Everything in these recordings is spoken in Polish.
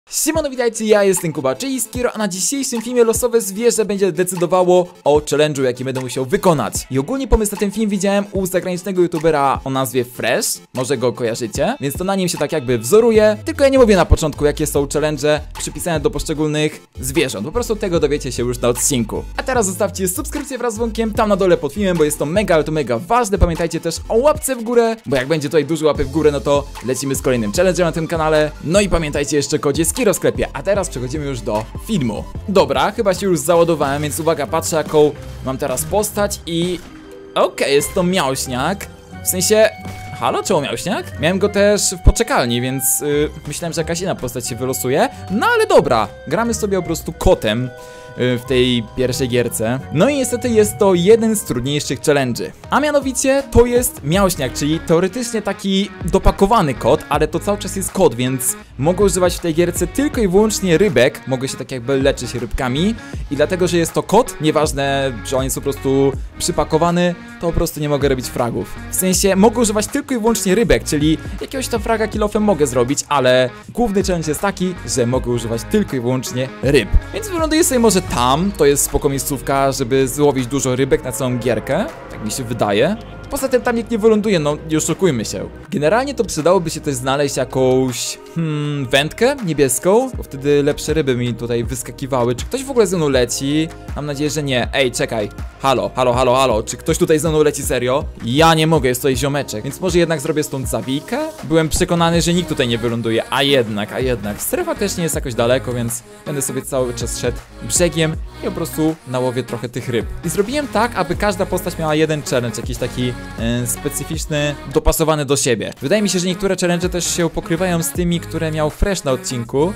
Siemano, witajcie, ja jestem Kuba, czyli Skiro, a na dzisiejszym filmie losowe zwierzę będzie decydowało o challenge'u, jaki będę musiał wykonać. I ogólnie pomysł na ten film widziałem u zagranicznego youtubera o nazwie Fresh, może go kojarzycie, więc to na nim się tak jakby wzoruje, tylko ja nie mówię na początku, jakie są challenge'e przypisane do poszczególnych zwierząt, po prostu tego dowiecie się już na odcinku. A teraz zostawcie subskrypcję wraz z dzwonkiem tam na dole pod filmem, bo jest to mega, ale to mega ważne. Pamiętajcie też o łapce w górę, bo jak będzie tutaj dużo łapy w górę, no to lecimy z kolejnym challenge'em na tym kanale. No i pamiętajcie jeszcze o kodzie Skiro w sklepie, a teraz przechodzimy już do filmu. Dobra, chyba się już załadowałem, więc uwaga, patrzę jaką mam teraz postać i... Okej, jest to miałśniak. W sensie... Halo, czemu miałśniak? Miałem go też w poczekalni, więc myślałem, że jakaś inna postać się wylosuje. No ale dobra, gramy sobie po prostu kotem w tej pierwszej gierce. No i niestety jest to jeden z trudniejszych challenge'y. A mianowicie to jest miałśniak, czyli teoretycznie taki dopakowany kot, ale to cały czas jest kot, więc mogę używać w tej gierce tylko i wyłącznie rybek. Mogę się tak jakby leczyć rybkami. I dlatego, że jest to kot, nieważne, że on jest po prostu przypakowany, to po prostu nie mogę robić fragów. W sensie mogę używać tylko i wyłącznie rybek, czyli jakiegoś tam fraga kilofem mogę zrobić, ale główny challenge jest taki, że mogę używać tylko i wyłącznie ryb. Więc wyląduję sobie może tam, to jest spoko miejscówka, żeby złowić dużo rybek na całą gierkę, tak mi się wydaje. Poza tym tam nikt nie wyląduje, no nie oszukujmy się. Generalnie to przydałoby się też znaleźć jakąś wędkę niebieską, bo wtedy lepsze ryby mi tutaj wyskakiwały. Czy ktoś w ogóle ze mną leci? Mam nadzieję, że nie. Ej, czekaj. Halo. Czy ktoś tutaj ze mną leci serio? Ja nie mogę, jest tutaj ziomeczek, więc może jednak zrobię stąd zawijkę? Byłem przekonany, że nikt tutaj nie wyląduje, a jednak. Strefa też nie jest jakoś daleko, więc będę sobie cały czas szedł brzegiem i po prostu nałowię trochę tych ryb. I zrobiłem tak, aby każda postać miała jeden challenge, jakiś taki specyficzny, dopasowany do siebie. Wydaje mi się, że niektóre challenge też się pokrywają z tymi, które miał Fresh na odcinku,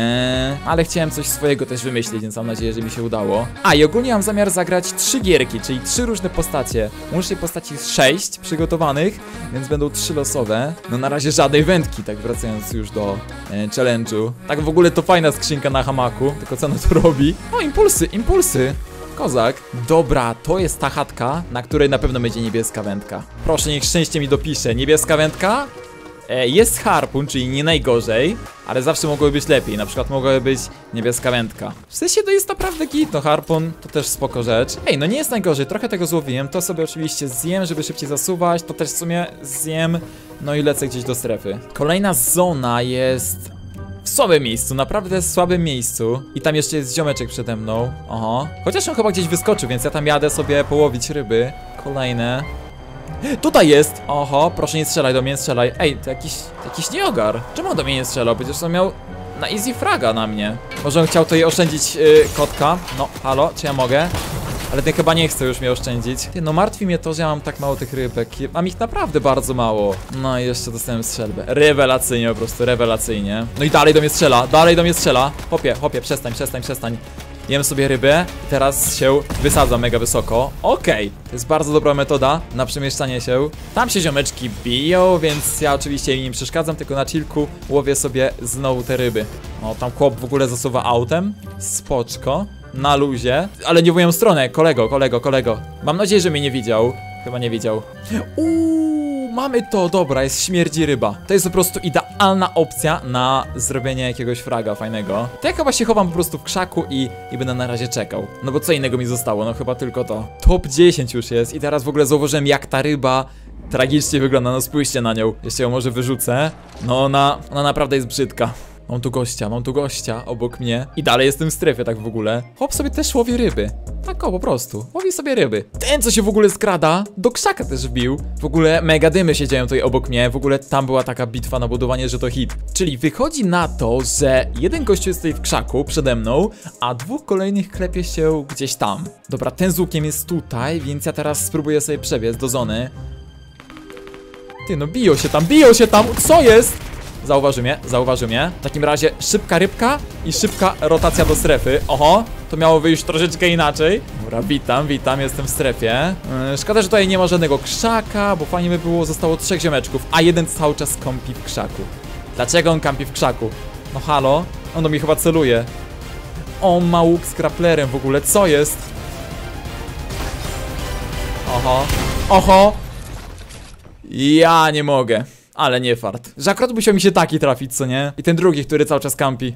ale chciałem coś swojego też wymyślić, więc mam nadzieję, że mi się udało. A i ogólnie mam zamiar zagrać 3 gierki, czyli 3 różne postacie. Łącznie postaci 6 przygotowanych, więc będą 3 losowe. No na razie żadnej wędki, tak wracając już do challenge'u. Tak w ogóle to fajna skrzynka na hamaku, tylko co ona tu robi? O, impulsy! Kozak. Dobra, to jest ta chatka, na której na pewno będzie niebieska wędka. Proszę, niech szczęście mi dopisze. Niebieska wędka? Jest harpun, czyli nie najgorzej, ale zawsze mogłoby być lepiej. Na przykład mogłaby być niebieska wędka. W sensie to jest naprawdę git, no harpun to też spoko rzecz. Ej, no nie jest najgorzej, trochę tego złowiłem. To sobie oczywiście zjem, żeby szybciej zasuwać. To też w sumie zjem. No i lecę gdzieś do strefy. Kolejna zona jest... w słabym miejscu, naprawdę słabym miejscu. I tam jeszcze jest ziomeczek przede mną. Oho. Chociaż on chyba gdzieś wyskoczył, więc ja tam jadę sobie połowić ryby. Kolejne. Tutaj jest! Oho, proszę nie strzelaj do mnie, nie strzelaj. Ej, to jakiś nieogar. Czemu on do mnie nie strzelał? Przecież on miał na easy fraga na mnie. Może on chciał tutaj oszczędzić kotka. No, halo, czy ja mogę? Ale ten chyba nie chce już mnie oszczędzić. Ty, no martwi mnie to, że ja mam tak mało tych rybek. Mam ich naprawdę bardzo mało. No i jeszcze dostałem strzelbę. Rewelacyjnie, po prostu rewelacyjnie. No i dalej do mnie strzela. Hopie, przestań. Jem sobie rybę i teraz się wysadzam mega wysoko. Okej, to jest bardzo dobra metoda na przemieszczanie się. Tam się ziomeczki biją, więc ja oczywiście im nie przeszkadzam, tylko na chillku łowię sobie znowu te ryby. O, tam chłop w ogóle zasuwa autem. Spoczko. Na luzie, ale nie w moją stronę. Kolego. Mam nadzieję, że mnie nie widział. Chyba nie widział. Mamy to, dobra, jest śmierdzi ryba. To jest po prostu idealna opcja na zrobienie jakiegoś fraga fajnego. To ja chyba się chowam po prostu w krzaku i będę na razie czekał. No bo co innego mi zostało, no chyba tylko to. Top 10 już jest i teraz w ogóle zauważyłem, jak ta ryba tragicznie wygląda. No spójrzcie na nią, jeszcze ją może wyrzucę. No ona naprawdę jest brzydka. Mam tu gościa obok mnie. I dalej jestem w strefie tak w ogóle. Chłop sobie też łowi ryby. Tak o, po prostu. Łowi sobie ryby. Ten, co się w ogóle skrada, do krzaka też wbił. W ogóle mega dymy się dzieją tutaj obok mnie. W ogóle tam była taka bitwa na budowanie, że to hit. Czyli wychodzi na to, że jeden gościu jest tutaj w krzaku przede mną, a 2 kolejnych klepie się gdzieś tam. Dobra, ten z łukiem jest tutaj, więc ja teraz spróbuję sobie przebiec do zony. Ty, no biją się tam. Co jest? Zauważył mnie. W takim razie szybka rybka i szybka rotacja do strefy. Oho, to miało wyjść troszeczkę inaczej. Dobra, witam, jestem w strefie. Szkoda, że tutaj nie ma żadnego krzaka, bo fajnie by było, zostało 3 ziomeczków, a jeden cały czas kampi w krzaku. Dlaczego on kampi w krzaku? No halo, on do mnie chyba celuje. On ma łuk z kraplerem w ogóle, co jest? Oho. Ja nie mogę. Ale nie fart. Że akurat musiał mi się taki trafić, co nie? I ten drugi, który cały czas kampi.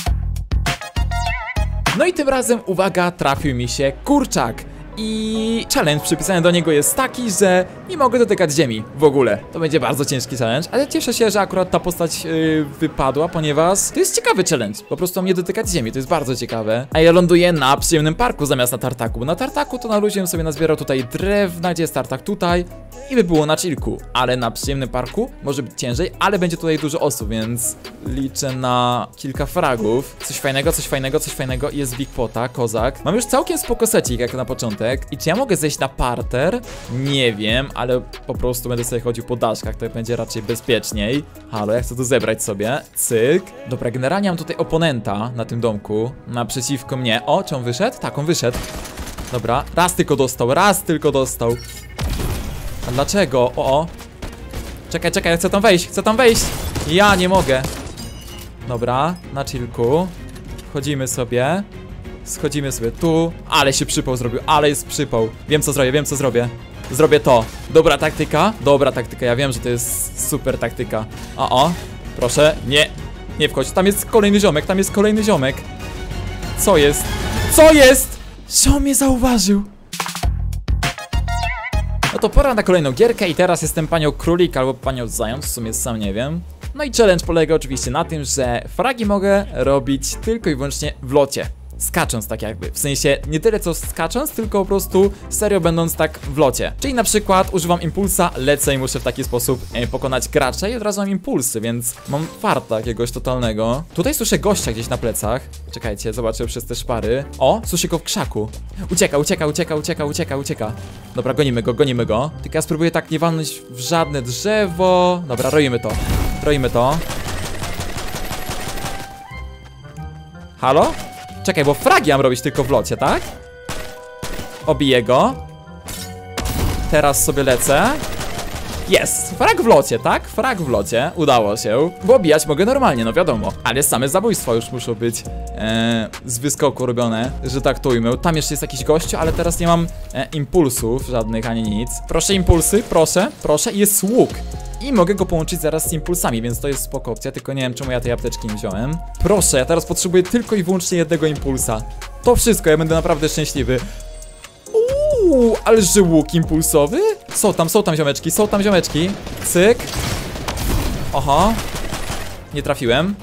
No i tym razem, uwaga, trafił mi się kurczak. I challenge przypisany do niego jest taki, że nie mogę dotykać ziemi w ogóle. To będzie bardzo ciężki challenge, ale cieszę się, że akurat ta postać wypadła, ponieważ to jest ciekawy challenge. Po prostu nie dotykać ziemi, to jest bardzo ciekawe. A ja ląduję na przyjemnym parku zamiast na tartaku. Na tartaku to na luzie sobie nazbierał tutaj drewna, gdzie jest tartak tutaj i by było na chillku. Ale na przyjemnym parku może być ciężej, ale będzie tutaj dużo osób, więc liczę na kilka fragów. Coś fajnego, coś fajnego, coś fajnego. Jest Big Pota, kozak. Mam już całkiem spoko secik, jak na początek. I czy ja mogę zejść na parter? Nie wiem, ale po prostu będę sobie chodził po daszkach, to będzie raczej bezpieczniej. Halo, ja chcę to zebrać sobie. Cyk. Dobra, generalnie mam tutaj oponenta na tym domku, naprzeciwko mnie. O, czy on wyszedł? Tak, on wyszedł. Dobra, raz tylko dostał, raz tylko dostał. A dlaczego? O. Czekaj, czekaj, chcę tam wejść, chcę tam wejść. Ja nie mogę. Dobra, na chillku. Wchodzimy sobie. Schodzimy sobie tu. Ale się przypał zrobił, ale jest przypał. Wiem co zrobię, wiem co zrobię. Zrobię to. Dobra taktyka. Dobra taktyka, ja wiem, że to jest super taktyka. O, proszę, nie. Nie wchodź, tam jest kolejny ziomek, tam jest kolejny ziomek. Co jest? Co jest? Że on mnie zauważył. No to pora na kolejną gierkę i teraz jestem panią królik albo panią zając, w sumie sam nie wiem. No i challenge polega oczywiście na tym, że fragi mogę robić tylko i wyłącznie w locie. Skacząc tak jakby, w sensie nie tyle co skacząc, tylko po prostu serio będąc tak w locie. Czyli na przykład używam impulsa, lecę i muszę w taki sposób pokonać gracza i od razu mam impulsy, więc mam farta jakiegoś totalnego. Tutaj słyszę gościa gdzieś na plecach. Czekajcie, zobaczę przez te szpary. O, słyszę go w krzaku. Ucieka, ucieka, ucieka, ucieka, ucieka, ucieka. Dobra, gonimy go, gonimy go. Tylko ja spróbuję tak nie walnąć w żadne drzewo. Dobra, roimy to. Roimy to. Halo? Czekaj, bo fragi mam robić tylko w locie, tak? Obiję go. Teraz sobie lecę. Jest, frag w locie, tak? Frag w locie, udało się. Bo obijać mogę normalnie, no wiadomo. Ale same zabójstwa już muszą być z wyskoku robione, że tak to ujmę. Tam jeszcze jest jakiś gościu, ale teraz nie mam impulsów żadnych ani nic. Proszę impulsy, proszę, proszę. I jest łuk. I mogę go połączyć zaraz z impulsami, więc to jest spoko opcja, tylko nie wiem czemu ja tej apteczki nie wziąłem. Proszę, ja teraz potrzebuję tylko i wyłącznie jednego impulsa. To wszystko, ja będę naprawdę szczęśliwy. Ale że łuk impulsowy? Są tam ziomeczki, są tam ziomeczki. Cyk. Oho. Nie trafiłem.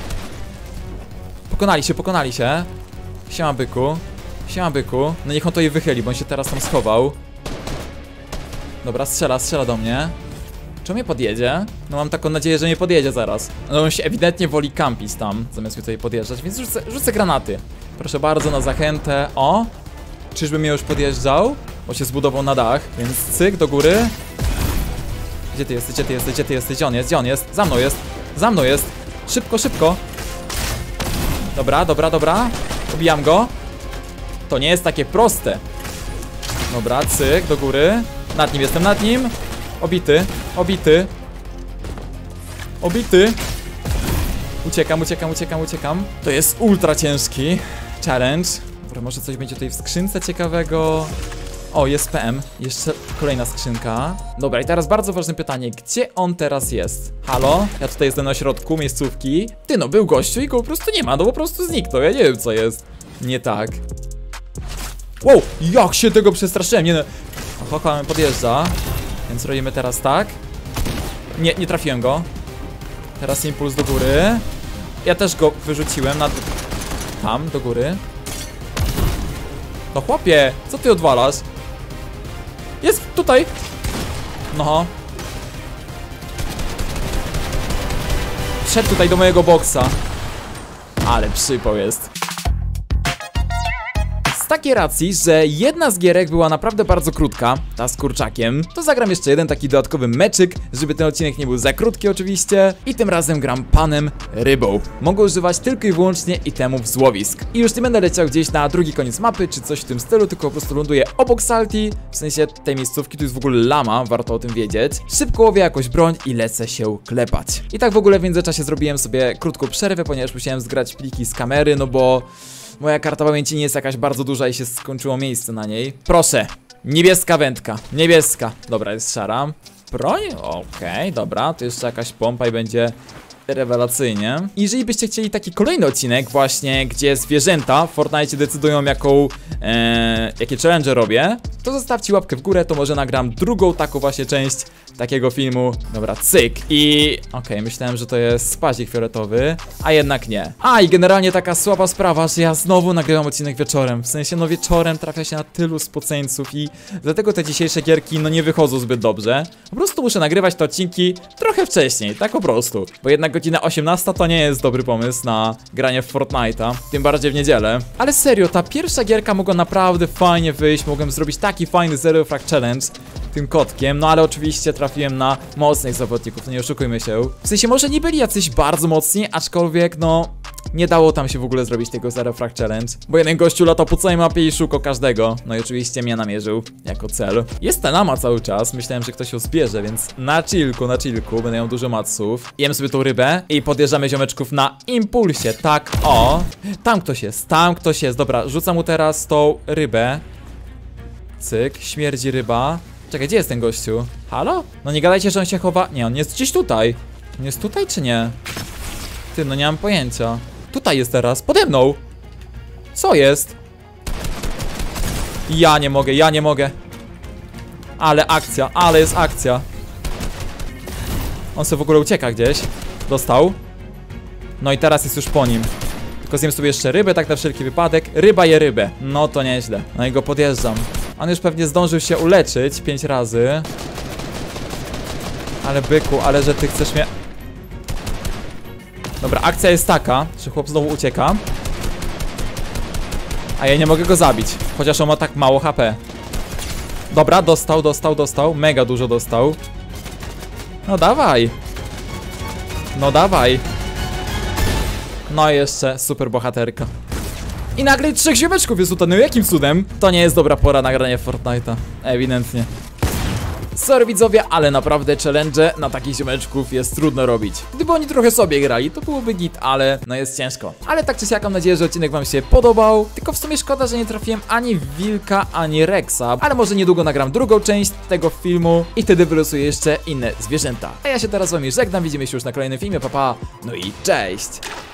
Pokonali się. Siema byku. Siema byku. No niech on to je wychyli, bo on się teraz tam schował. Dobra, strzela do mnie. Czy on mnie podjedzie? No mam taką nadzieję, że mnie podjedzie zaraz. No on się ewidentnie woli kampić tam, zamiast mi tutaj podjeżdżać, więc rzucę granaty. Proszę bardzo, na zachętę. O! Czyżby mnie już podjeżdżał? Bo się zbudował na dach, więc cyk do góry. Gdzie ty jesteś? Gdzie ty jesteś? Gdzie ty jesteś? Gdzie on jest? Gdzie on jest? Za mną jest! Za mną jest! Szybko, szybko! Dobra, dobra, dobra. Pobijam go. To nie jest takie proste. Dobra, cyk do góry. Nad nim jestem, nad nim. Obity, obity. Obity. Uciekam, uciekam, uciekam, uciekam. To jest ultra ciężki challenge. Dobra, może coś będzie tutaj w skrzynce ciekawego. O, jest PM. Jeszcze kolejna skrzynka. Dobra, i teraz bardzo ważne pytanie. Gdzie on teraz jest? Halo? Ja tutaj jestem na środku miejscówki. Ty no, był gościu i go po prostu nie ma. No po prostu zniknął. Ja nie wiem co jest. Nie tak. Wow, jak się tego przestraszyłem. Nie no. Oho, podjeżdża. Więc robimy teraz tak. Nie trafiłem go. Teraz impuls do góry. Ja też go wyrzuciłem na... Tam, do góry. No chłopie, co ty odwalasz? Jest tutaj. No. Wszedł tutaj do mojego boksa. Ale przypał jest. Z takiej racji, że jedna z gierek była naprawdę bardzo krótka, ta z kurczakiem, to zagram jeszcze jeden taki dodatkowy meczyk, żeby ten odcinek nie był za krótki oczywiście. I tym razem gram panem rybą. Mogę używać tylko i wyłącznie itemów z łowisk. I już nie będę leciał gdzieś na drugi koniec mapy, czy coś w tym stylu, tylko po prostu ląduję obok salti, w sensie tej miejscówki, tu jest w ogóle lama, warto o tym wiedzieć. Szybko łowię jakąś broń i lecę się klepać. I tak w ogóle w międzyczasie zrobiłem sobie krótką przerwę, ponieważ musiałem zgrać pliki z kamery, no bo... moja karta pamięci nie jest jakaś bardzo duża i się skończyło miejsce na niej. Proszę, niebieska wędka, niebieska. Dobra, jest szara. broń? Okej, dobra, to jeszcze jakaś pompa i będzie rewelacyjnie. Jeżeli byście chcieli taki kolejny odcinek właśnie, gdzie zwierzęta w Fortnite decydują jakie challenge robię, to zostawcie łapkę w górę, to może nagram drugą taką właśnie część takiego filmu. Dobra, cyk. I okej, myślałem, że to jest spazik fioletowy, a jednak nie. A i generalnie taka słaba sprawa, że ja znowu nagrywam odcinek wieczorem. W sensie, no wieczorem trafia się na tylu spoceńców i dlatego te dzisiejsze gierki no nie wychodzą zbyt dobrze. Po prostu muszę nagrywać te odcinki trochę wcześniej, tak po prostu. Bo jednak godzina 18 to nie jest dobry pomysł na granie w Fortnite'a, tym bardziej w niedzielę. Ale serio, ta pierwsza gierka mogła naprawdę fajnie wyjść, mogłem zrobić taki fajny Zero Frag Challenge tym kotkiem, no ale oczywiście trafiłem na mocnych zawodników, no nie oszukujmy się. W sensie może nie byli jacyś bardzo mocni, aczkolwiek no nie dało tam się w ogóle zrobić tego Zero Frag Challenge, bo jeden gościu latał po całej mapie i szukał każdego. No i oczywiście mnie namierzył jako cel. Jest ta lama cały czas, myślałem, że ktoś ją zbierze, więc na chillku, będę miał dużo matsów. Jem sobie tą rybę i podjeżdżamy ziomeczków na impulsie, tak, o. Tam ktoś jest, dobra, rzucam mu teraz tą rybę. Cyk, śmierdzi ryba. Czekaj, gdzie jest ten gościu? Halo? No nie gadajcie, że on się chowa. Nie, on jest gdzieś tutaj. On jest tutaj czy nie? Ty, no nie mam pojęcia. Tutaj jest teraz, pode mną. Co jest? Ja nie mogę. Ale jest akcja. On sobie w ogóle ucieka gdzieś. Dostał. No i teraz jest już po nim. Tylko zjem sobie jeszcze rybę, tak na wszelki wypadek. Ryba je rybę. No to nieźle. No i go podjeżdżam. On już pewnie zdążył się uleczyć 5 razy. Ale byku, ale że ty chcesz mnie... Dobra, akcja jest taka, że chłop znowu ucieka. A ja nie mogę go zabić, chociaż on ma tak mało HP. Dobra, dostał. Mega dużo dostał. No dawaj. No i jeszcze super bohaterka. I nagle 3 ziomeczków jest tutaj, no jakim cudem? To nie jest dobra pora na granie w Fortnite'a, ewidentnie. Sorry widzowie, ale naprawdę challenge na takich ziomeczków jest trudno robić. Gdyby oni trochę sobie grali, to byłoby git, ale no jest ciężko. Ale tak czy siak mam nadzieję, że odcinek wam się podobał. Tylko w sumie szkoda, że nie trafiłem ani w Wilka, ani Rexa. Ale może niedługo nagram drugą część tego filmu i wtedy wylosuję jeszcze inne zwierzęta. A ja się teraz z wami żegnam, widzimy się już na kolejnym filmie, pa pa, no i cześć!